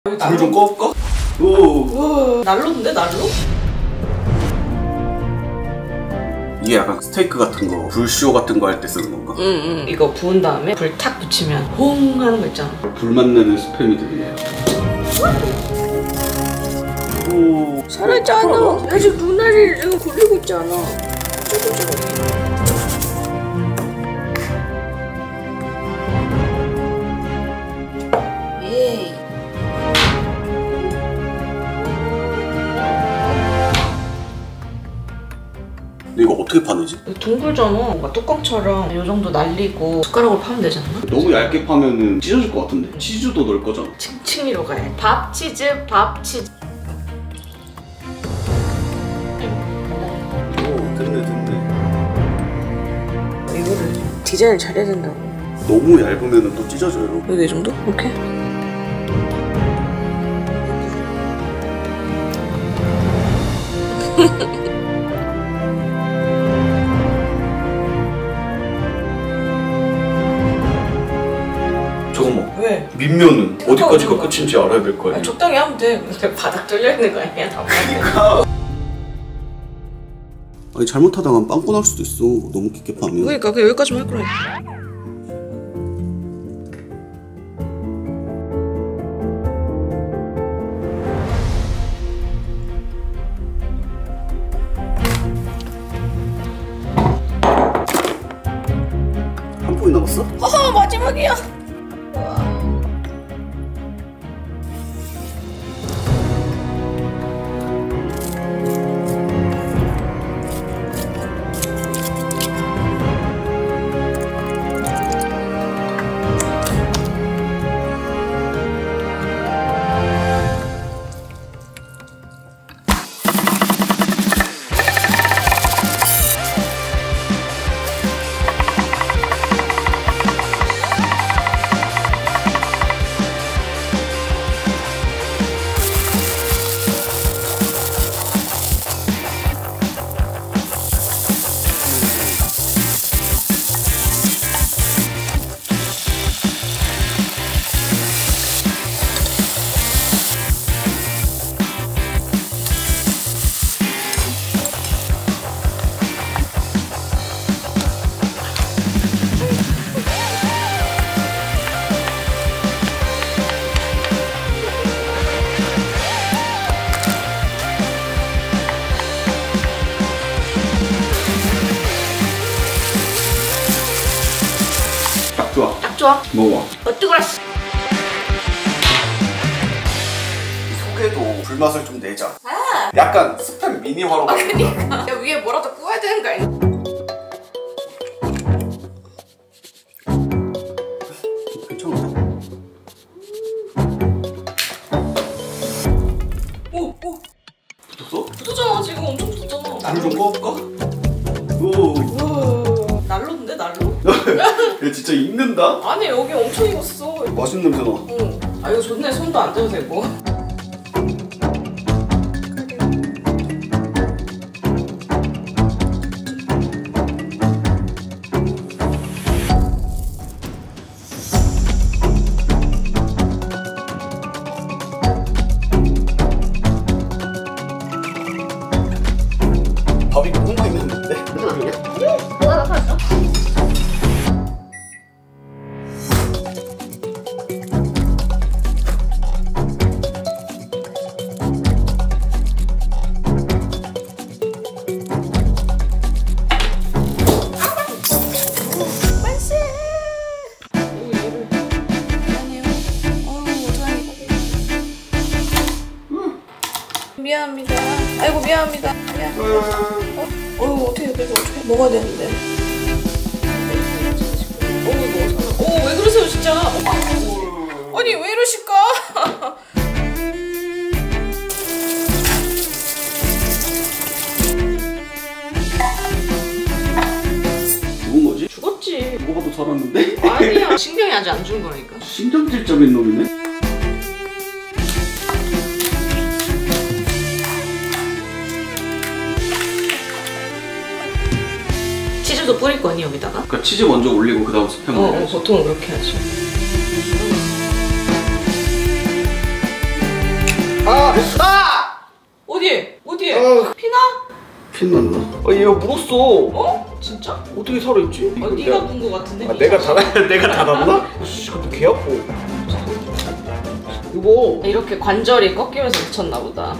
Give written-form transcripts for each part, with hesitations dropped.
불 좀 꺼볼까? 오. 난로인데 난로? 이게 약간 스테이크 같은 거, 불쇼 같은 거 할 때 쓰는 건가? 응. 이거 부은 다음에 불 탁 붙이면 홍 하는 거 있잖아. 불만 내는 스팸이 되네요. 오. 살았잖아. 아직 눈알이 지금 굴리고 있잖아. 에이. 근데 이거 어떻게 파내지? 둥글잖아. 뭔가 뚜껑처럼 이 정도 날리고 숟가락으로 파면 되지 않나? 너무 얇게 파면은 찢어질 것 같은데? 치즈도 넣을 거잖아. 층층이로 가야 돼. 밥 치즈, 밥 치즈. 오, 됐네. 이거를 디자인을 잘해야 된다고. 너무 얇으면 또 찢어져요. 여기 이 정도? 오케이. 잠깐만. 왜? 밑면은 어디까지가 끝인지 알아야 될 거 아니야? 적당히 하면 돼. 근데 바닥 뚫려 있는 거 아니야? 아니 잘못하다가 빵꾸 날 수도 있어. 너무 깊게 파면. 그러니까 그냥 여기까지만 할 거라. 한 포기 남았어? 마지막이야. 좋아. 먹어. 뜨거라. 속에도 불맛을 좀 내자. 약간 스팸 미니화로. 그니까. 야, 위에 뭐라도 구워야 되는 거 아니야? 괜찮아. 오. 붙었어? 붙었잖아. 지금 엄청 붙었잖아. 불 좀 꺼볼까? 오. 우와. 난로인데 난로? 얘 진짜 익는다? 아니 여기 엄청 익었어. 맛있는 냄새 나. 응. 아 이거 좋네. 손도 안 대도 되고. 밥이 콩고 있는데? 무슨 맛이냐? 뭐가 맛있어? 미안합니다. 아이고 미안합니다. 어떻게 그래서 어떻게 먹어야 되는데. 왜 그러세요 진짜. 아니 왜 이러실까. 죽은 거지? 죽었지. 이거 봐도 살았는데? 아니야. 신경이 아직 안 준 거니까. 신경질적인 놈이네? 치즈도 뿌릴 거니 여기다가? 그러니까 치즈 먼저 올리고 그 다음 스팸 올려야지. 보통은 그렇게 하지. 큰일 났나? 얘가 물었어. 어? 진짜? 어떻게 살아있지? 네가 본 거 같은데? 내가 닫았나? 씨, 근데 개 아파. 이거 이렇게 관절이 꺾이면서 미쳤나 보다.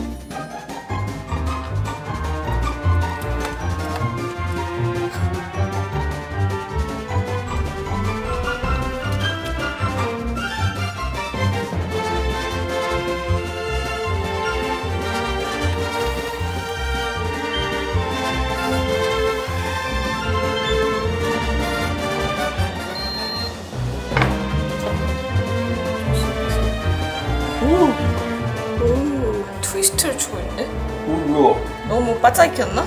오, 트위스트를 추고 있네? 뭐야? 너무 빠짝이었나?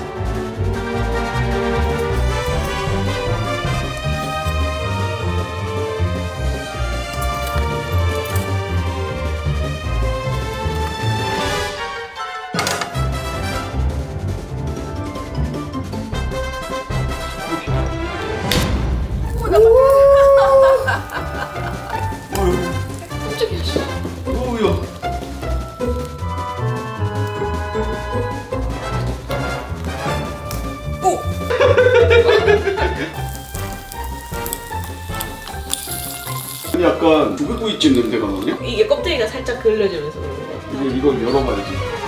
약간 조개구이집 냄새가 나냐? 이게 껍데기가 살짝 그을려지면서 그런 거 같아. 이걸 열어봐야지.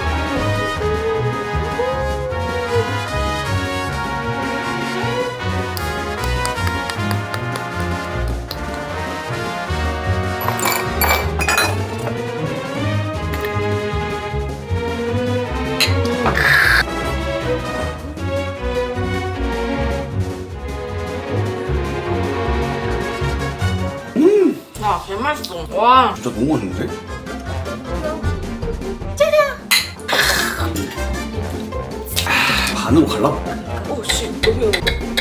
야, 개맛있어. 와. 진짜 너무 맛있는데? 반으로 갈라봐. 오, 씨, 너무 매워.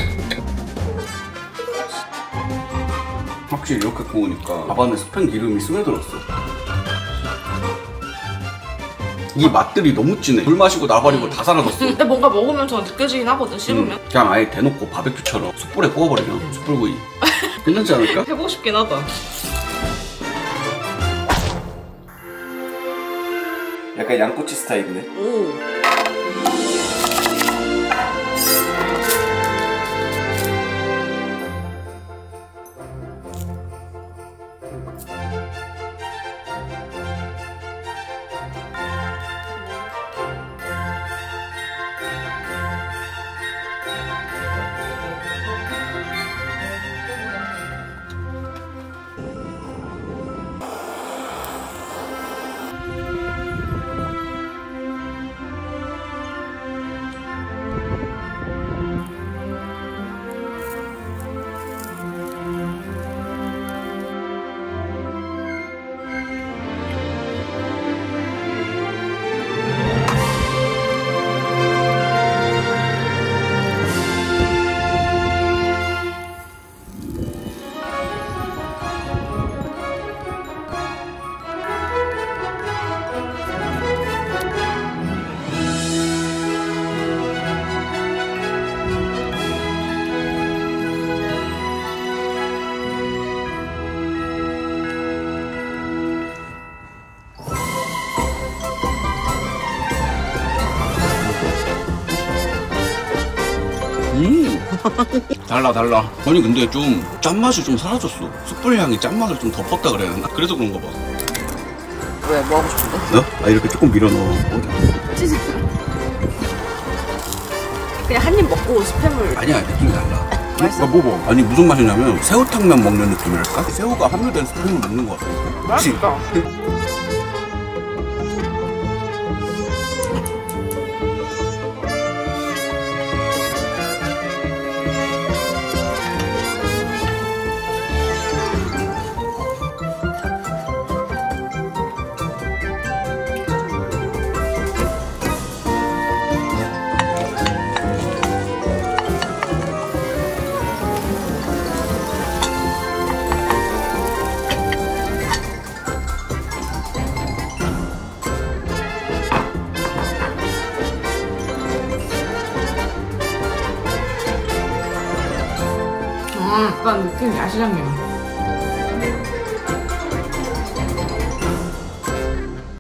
확실히 이렇게 구우니까 밥 안에 스팸 기름이 스며들었어. 이 맛들이 너무 진해. 물 마시고 나발이고 다 사라졌어. 근데 뭔가 먹으면서 느껴지긴 하거든, 씹으면. 그냥 아예 대놓고 바베큐처럼 숯불에 구워버리면 숯불구이. 괜찮지 않을까? 해보고 싶긴 하다. 약간 양꼬치 스타일이네. 오. 달라. 아니 근데 좀 짠맛이 좀 사라졌어. 숯불 향이 짠맛을 좀 덮었다 그래야 되나? 그래서 그런가 봐. 왜? 뭐 하고 싶은데? 너? 아 이렇게 조금 밀어넣어. 그냥 한 입 먹고 스팸을. 아니야 느낌이 달라. 맛있어? 뭐 아니 무슨 맛이냐면 새우탕면 먹는 느낌이랄까? 새우가 함유된 스팸을 먹는 것 같아. 맛있다. 약간 느낌이 야시장면.